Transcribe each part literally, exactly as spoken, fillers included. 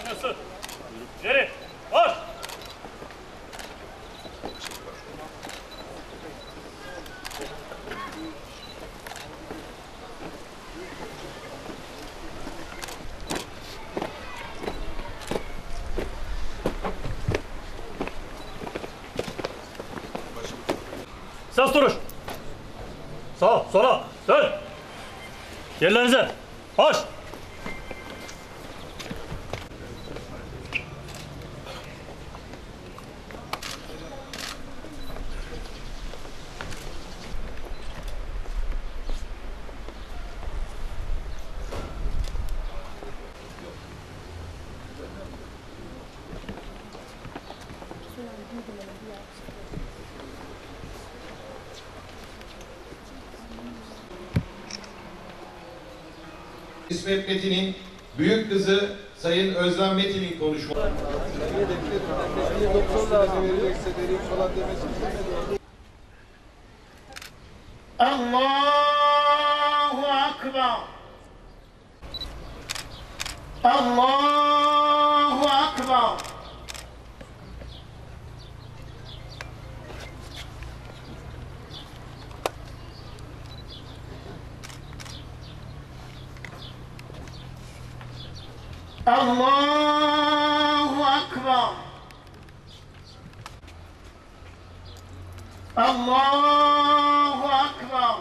Başlasın. Geri. Var. Sağ duruş. Sağ, sola, dön. Yerlerinize. Baş. İsmet Metin'in büyük kızı Sayın Özlem Metin'in konuşması. Allahu Akbar. Allahu Akbar. Allahu Akbar. Allahu Akbar.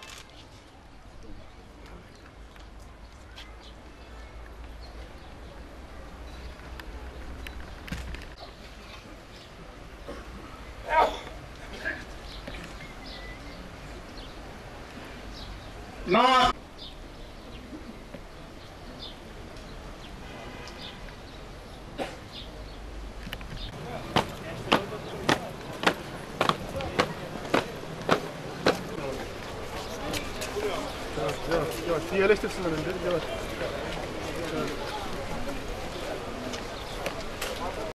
Ma Yavaş, yavaş. Yerleştirsinler önce. Yavaş.